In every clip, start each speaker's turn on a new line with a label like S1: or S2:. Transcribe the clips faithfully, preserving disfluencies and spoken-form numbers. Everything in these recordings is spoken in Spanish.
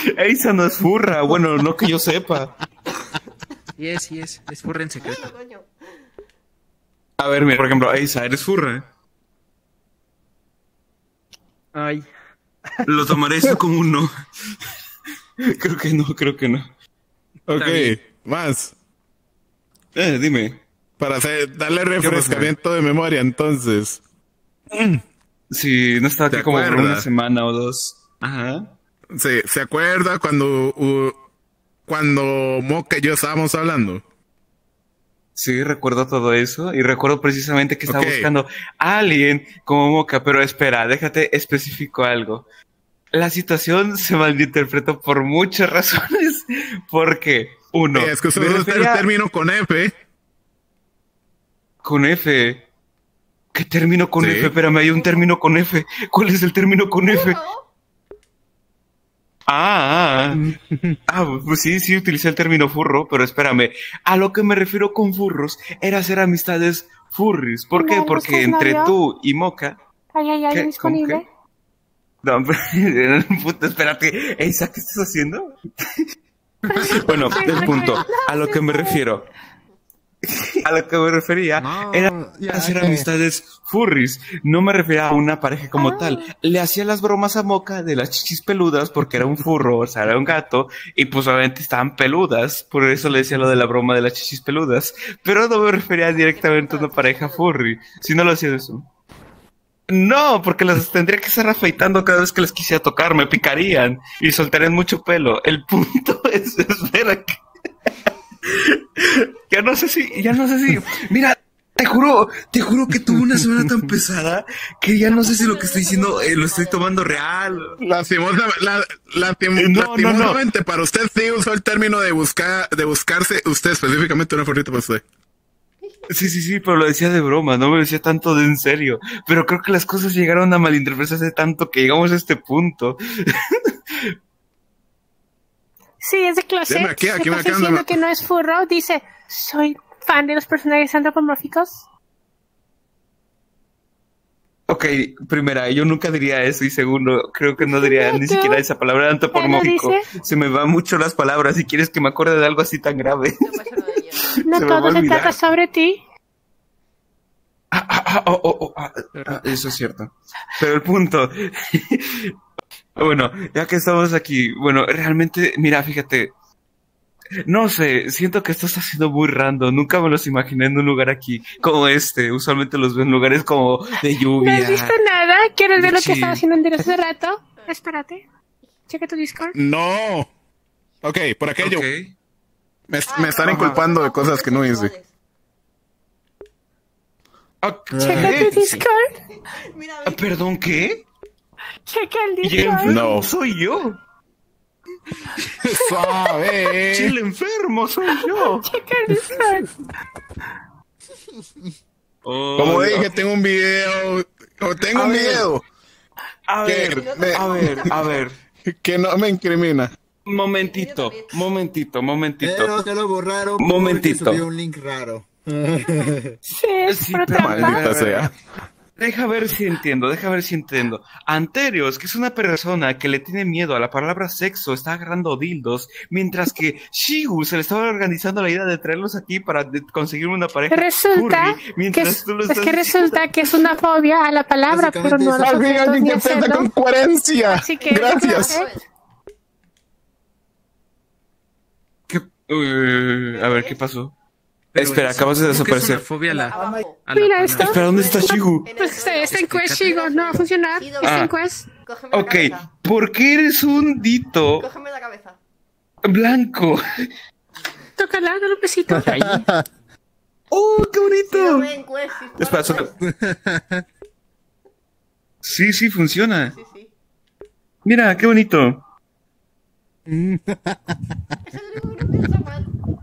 S1: Eisa no es furra, bueno, no que yo sepa.
S2: Sí es, sí es, es furra en secreto.
S1: A ver, mira, por ejemplo, Eisa, ¿eres furra?
S2: Ay.
S1: Lo tomaré eso como un no. Creo que no, creo que no.
S3: Ok, más.
S1: Eh, dime.
S3: Para hacer, darle refrescamiento de memoria, entonces.
S1: Sí, no estaba aquí como por una semana o dos. Ajá.
S3: Sí, ¿se acuerda cuando, uh, cuando Moca y yo estábamos hablando?
S1: Sí, recuerdo todo eso y recuerdo precisamente que estaba
S3: Ok.
S1: buscando a alguien como Moca, pero espera, déjate especifico algo. La situación se malinterpretó por muchas razones, porque uno,
S3: Eh, es que usted
S1: me
S3: usa
S1: refería-
S3: el término con F.
S1: con F. ¿Qué término con
S3: Sí.
S1: F? Espérame, hay un término con F. ¿Cuál es el término con F? Ah, ah, ah, pues sí, sí utilicé el término furro, pero espérame, a lo que me refiero con furros era hacer amistades furries. ¿Por qué?
S4: ¿Me
S1: Porque
S4: buscas
S1: entre
S4: novio?
S1: tú y Moca...
S4: Ay, ay, ay,
S1: ¿Qué?
S4: disponible.
S1: ¿Cómo qué? No, pero, puta, espérate, Eisa, ¿qué estás haciendo? Bueno, el punto, a lo que me refiero... A lo que me refería
S5: No,
S1: era
S5: ya,
S1: hacer
S5: eh.
S1: amistades furries. No me refería a una pareja como
S4: Ah.
S1: tal. Le hacía las bromas a Moca de las chichis peludas porque era un furro, o sea, era un gato, y pues obviamente estaban peludas. Por eso le decía lo de la broma de las chichis peludas. Pero no me refería directamente a una pareja furry. Si no lo hacía eso. No, porque las tendría que estar afeitando cada vez que les quisiera tocar, me picarían y soltarían mucho pelo. El punto es, espera que... Ya no sé si, ya no sé si, mira, te juro, te juro que tuve una semana tan pesada que ya no sé si lo que estoy diciendo eh, lo estoy tomando real.
S3: Lastimosa, la, lastim-
S1: Eh, no, no, no.
S3: lastimosamente para usted sí usó el término de buscar, de buscarse usted específicamente una forrita para usted.
S1: Sí, sí, sí, pero lo decía de broma, no me lo decía tanto de en serio. Pero creo que las cosas llegaron a malinterpretarse tanto que llegamos a este punto.
S4: Sí, es de closet.
S3: Deme aquí, aquí me
S4: ¿Estás
S3: acaban de-
S4: diciendo que no es furro? Dice, soy fan de los personajes antropomórficos.
S1: Ok, primera, yo nunca diría eso y segundo, creo que no diría ni
S4: ¿Tú?
S1: siquiera esa palabra antropomórfico.
S4: dice?
S1: Se me van mucho las palabras si quieres que me acuerde de algo así tan grave.
S4: No
S1: Se me va a
S4: todo se
S1: olvidar.
S4: trata sobre ti.
S1: Ah, ah, ah, oh, oh, oh, ah, ah, eso es cierto. Pero el punto. Bueno, ya que estamos aquí, bueno, realmente, mira, fíjate. No sé, siento que esto está siendo muy random. Nunca me los imaginé en un lugar aquí como este. Usualmente los veo en lugares como de
S4: No
S1: lluvia.
S4: has visto nada. ¿Quieres ver lo que
S1: Sí.
S4: estaba haciendo en hace rato? Espérate. Checa tu Discord.
S3: No. Ok, por aquello.
S1: Ok.
S3: Me, me están inculpando de cosas que no hice.
S1: Ok.
S4: Checa tu Discord.
S1: Ah, ¿Perdón, qué?
S4: Checa el
S1: Y el
S4: Discord.
S1: enfermo
S3: No.
S1: soy yo.
S3: Suave.
S1: Sí, el enfermo soy yo.
S4: Checa el Discord.
S1: Oh,
S3: Como
S1: no.
S3: dije, tengo un video. o Tengo
S1: A
S3: un
S1: ver.
S3: video
S1: A
S3: que
S1: ver,
S3: me-
S1: a ver, a ver.
S3: que no me incrimina.
S1: Momentito, momentito, momentito.
S5: Pero se lo borraron
S1: Momentito.
S5: porque subió un link raro.
S4: Sí, es
S1: Sí,
S4: por
S1: pero
S4: trampa.
S3: Maldita sea.
S1: Deja ver si entiendo, deja ver si entiendo. Anterios, que es una persona que le tiene miedo a la palabra sexo, está agarrando dildos, mientras que Shigu se le estaba organizando la idea de traerlos aquí para de- conseguir una pareja
S4: Resulta
S1: furry,
S4: que
S1: mientras
S4: es,
S1: tú lo
S4: es
S1: estás
S4: que
S1: diciendo.
S4: resulta que es una fobia a la palabra, pero no a los
S3: Al fin
S4: objetos
S3: alguien
S4: ni
S3: que piensa
S4: hacerlo.
S3: con coherencia.
S4: Así que
S3: Gracias.
S1: ¿Qué? Eh, a ver, ¿qué pasó?
S2: Pero
S1: Espera,
S2: es-
S1: acabas de
S2: ¿cómo que es
S1: desaparecer.
S2: una fobia a la, a la
S4: Mira
S2: palabra?
S4: esto.
S1: Espera, ¿dónde está Shigu?
S4: Pues está, está en Quest, Shigo, no va a funcionar.
S6: Sí,
S4: Está
S1: Ah.
S4: en Quest.
S6: Cógeme la
S1: Ok,
S6: cabeza.
S1: ¿por qué eres un dito
S6: Cógeme la cabeza.
S1: blanco?
S4: Tócala, dale un besito.
S1: ¡Oh, qué bonito!
S6: Sígueme en Quest, sí,
S1: Espera,
S6: por
S1: solo- Sí, sí, funciona.
S6: Sí, sí.
S1: Mira, qué bonito.
S6: Es el único que no piensa mal.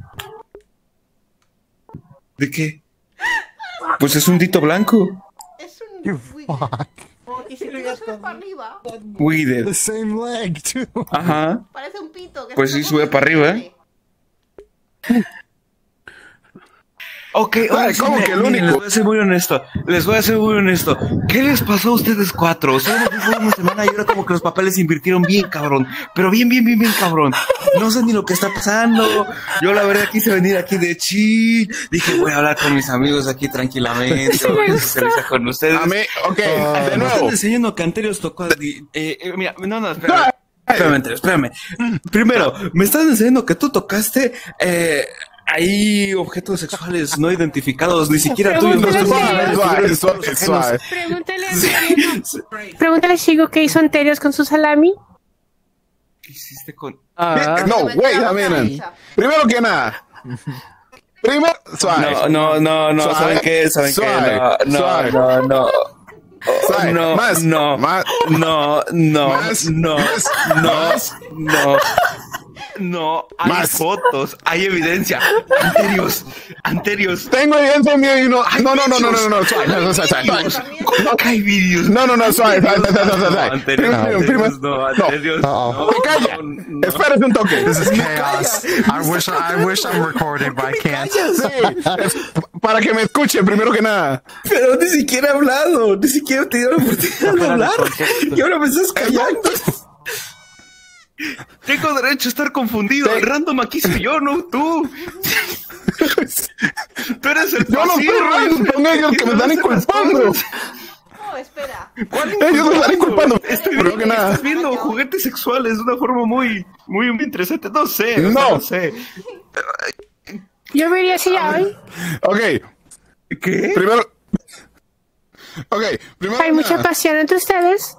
S1: ¿De qué? Pues es un dito blanco.
S6: Es un widget. Y si tú lo subes para arriba,
S1: Widget.
S5: The same leg, too.
S1: Ajá.
S6: parece un pito. Que
S1: Pues
S6: es
S1: sí,
S6: un
S1: sube
S6: poco
S1: para arriba,
S6: diferente.
S1: Ok, ahora sí,
S3: ¿cómo
S1: me-
S3: que el
S1: miren,
S3: único?
S1: les voy a ser muy honesto. Les voy a ser muy honesto. ¿Qué les pasó a ustedes cuatro? O sea, no fue una semana y ahora como que los papeles se invirtieron bien, cabrón. Pero bien, bien, bien, bien, cabrón. No sé ni lo que está pasando. Yo la verdad quise venir aquí de chill. Dije, voy a hablar con mis amigos aquí tranquilamente. Voy a socializar con ustedes.
S3: A mí, ok, de
S1: Me están
S3: nuevo.
S1: enseñando que Anterios tocó. Eh, eh, mira, no, no, espérame. Espérame, Anterios, espérame. Primero, me estás enseñando que tú tocaste eh, ahí objetos sexuales no identificados, ni siquiera tuyos. No
S4: Pregúntale
S1: se
S4: a
S1: pueden
S3: Suave, suave, suave, suave.
S4: Pregúntale a Pregúntale a Shigo qué hizo Anterios con su salami.
S1: ¿Qué hiciste con...?
S2: Ah,
S3: No, wait a minute. Primero que nada. Primero, suave.
S1: No, no, no, no,
S3: Suave,
S1: ¿saben qué? ¿Saben
S3: suave,
S1: qué? No,
S3: suave.
S1: no, no, no.
S3: Suave.
S1: No,
S3: Más,
S1: no,
S3: más.
S1: no, no,
S3: Más,
S1: no,
S3: más,
S1: no,
S3: más.
S1: no, no, hay
S3: Más.
S1: fotos, hay evidencia, anterios, anterios,
S3: Tengo evidencia mío y no. No, no, no, no, no, no, suave, no, no, suave, suave, suave.
S1: ¿cómo que hay vídeos?
S3: No, no, no, suave, suave, suave, suave,
S1: No,
S3: suave.
S1: anterios,
S3: Primero,
S1: anterios,
S3: primero.
S1: no,
S3: No.
S1: anterios, no,
S3: Me calla.
S1: no, no.
S3: Espérate un toque.
S7: This is chaos. I wish I wish I'm recorded, but I can't.
S3: Sí, es para que me escuchen, primero que nada.
S1: Pero ni siquiera he hablado, ni siquiera te dio la oportunidad de hablar. Y ahora me estás callando. Tengo derecho a estar confundido. El random aquí soy yo, no tú. Tú eres el
S3: Yo no soy
S1: pasivo.
S3: random, son ellos que me están inculpando.
S6: No, espera.
S3: Ellos me están inculpando.
S1: Estoy
S3: Primero que nada.
S1: Estás viendo juguetes sexuales de una forma muy, muy, muy interesante. No sé, o sea,
S3: No.
S1: no sé.
S4: Yo me iría así hoy.
S3: Ok,
S1: ¿Qué?
S3: primero. Ok, primero.
S4: Hay
S3: que
S4: mucha
S3: nada.
S4: pasión entre ustedes.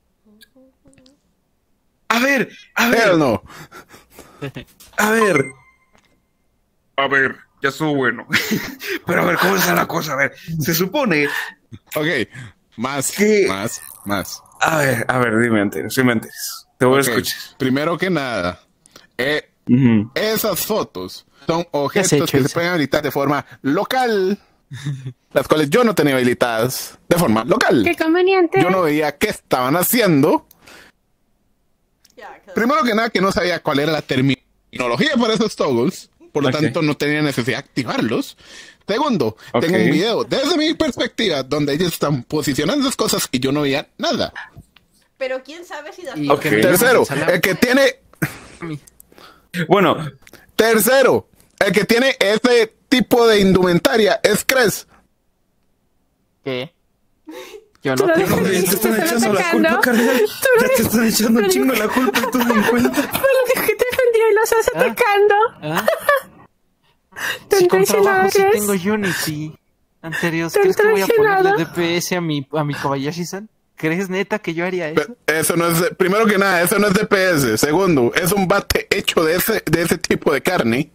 S1: A ver, a ver,
S3: Hell no.
S1: a ver. A ver, ya estuvo bueno. Pero a ver, ¿cómo está la cosa? A ver, se supone.
S3: Ok, más,
S1: ¿Qué?
S3: más, más.
S1: A ver, a ver, dime antes, dime antes. Te voy
S3: Ok,
S1: a escuchar.
S3: primero que nada, eh,
S1: Ujú.
S3: esas fotos son
S2: has
S3: objetos
S2: hecho
S3: que se
S2: eso?
S3: pueden habilitar de forma local, las cuales yo no tenía habilitadas de forma local.
S4: Qué conveniente.
S3: Yo no veía qué estaban haciendo.
S6: Ya, que-
S3: Primero que nada, que no sabía cuál era la terminología para esos toggles. Por lo
S1: Ok.
S3: tanto, no tenía necesidad de activarlos. Segundo,
S1: Ok.
S3: tengo un video desde mi perspectiva donde ellos están posicionando esas cosas y yo no veía nada.
S6: Pero quién sabe si das
S2: Y-
S1: Ok.
S3: Tercero,
S2: Salami.
S3: el que tiene
S1: Bueno,
S3: Tercero, el que tiene ese tipo de indumentaria es Cres.
S2: ¿Qué? Yo
S4: Tú
S2: no
S4: lo
S2: tengo.
S4: dejaste.
S1: te están
S4: ¿Te estás
S1: echando la
S4: atacando?
S1: culpa, carnal. Ya te están echando un chingo la culpa y tú no encuentras.
S4: Fue lo que te defendió y lo estás atacando.
S2: ¿Ah?
S4: Te
S2: Si
S4: han
S2: con
S4: traicionado,
S2: trabajo sí
S4: ¿crees?
S2: tengo Unity. Anterior,
S4: Te han
S2: ¿crees que voy a
S4: traicionado.
S2: ponerle D P S a mi, a mi Kobayashi-san? ¿Crees neta que yo haría eso?
S3: Pero eso no es, primero que nada, eso no es D P S. Segundo, es un bate hecho de ese, de ese tipo de carne.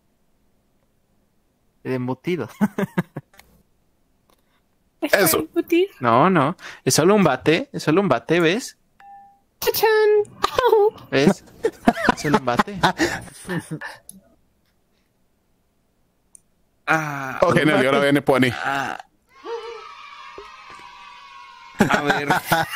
S2: De embutido.
S3: Eso.
S4: Ay, Puti.
S2: No, no. Es solo un bate. Es solo un bate, ¿ves?
S4: Chachán. Au.
S2: ¿Ves? Es solo un bate.
S1: Ah,
S3: Oh, genial, y ahora viene Pony.
S1: ah. A ver.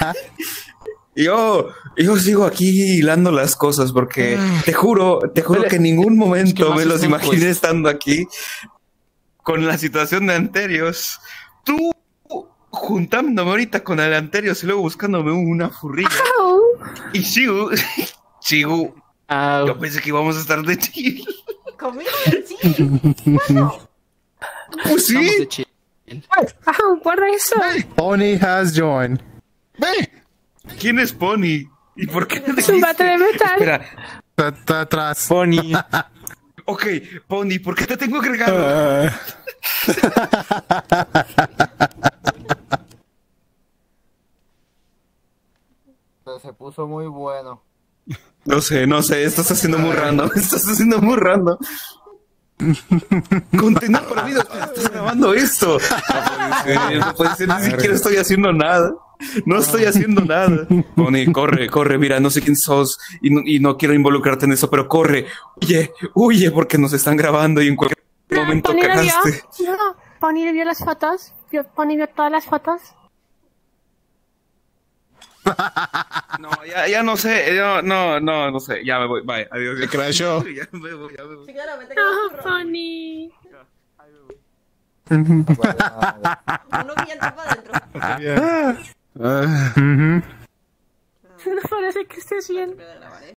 S1: Yo, yo sigo aquí hilando las cosas porque te juro, te juro que en ningún momento
S2: más
S1: me los
S2: están
S1: imaginé
S2: puestos.
S1: estando aquí con la situación de Anterios. Tú juntándome ahorita con el Anterios y luego buscándome una furrilla.
S4: Au.
S1: Y Shigu, Shigu,
S2: Ah,
S1: yo pensé que íbamos a estar de chill.
S6: ¿Conmigo? Sí. Bueno,
S1: Pues
S2: estamos de
S1: sí.
S2: chill.
S4: Au, guarda eso.
S5: Pony has joined.
S3: Ve,
S1: ¿Quién es Pony? ¿Y por qué no
S4: Es un bate de
S1: dijiste?
S4: metal.
S1: Espera.
S5: Está, está atrás.
S2: Pony.
S1: Ok, Pony, ¿por qué te tengo agregado?
S3: ah,
S8: Se puso muy bueno.
S1: No sé, no sé, esto está siendo muy random. Esto está siendo muy random. Contenido para mí, estás grabando esto. No puede ser, no puede ser, ni siquiera estoy haciendo nada. No estoy haciendo nada. Pony, corre, corre, mira, no sé quién sos y no, y no quiero involucrarte en eso, pero corre. Huye, huye porque nos están grabando y en cualquier
S4: No,
S1: momento
S4: Pony lo vio.
S1: cagaste.
S4: No, Pony vio las fotos. Vio- Pony vio todas las fotos.
S1: No, ya, ya no sé, yo, no, no, no sé, ya me voy, bye, adiós.
S3: se crashó.
S1: Ya me voy, ya me voy.
S6: sí, claramente que
S4: No,
S6: no.
S4: Pony.
S9: Uno que ya entró para adentro.
S5: Mhm.
S4: No parece que estés bien.